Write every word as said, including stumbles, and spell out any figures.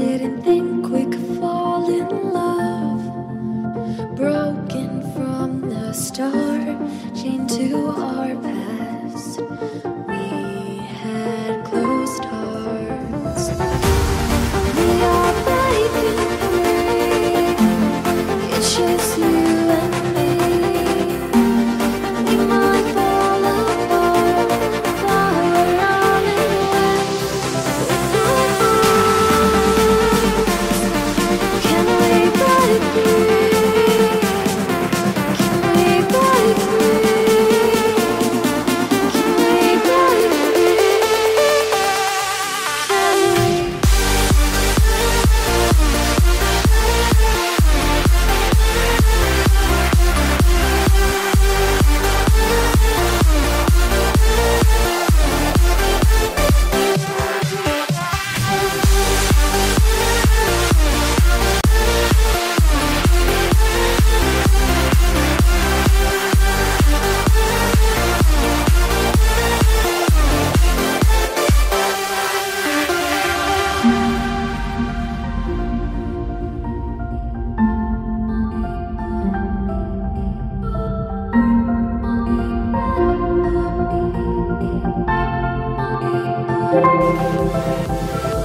didn't think we could fall in love. Broken from the start, chained to our past. We had closed hearts. We are breaking free. It's just you and me. We might fall apart, but we're running away with our hearts. Can we break free? Can we break free? Can we break free? Can we? Thank you.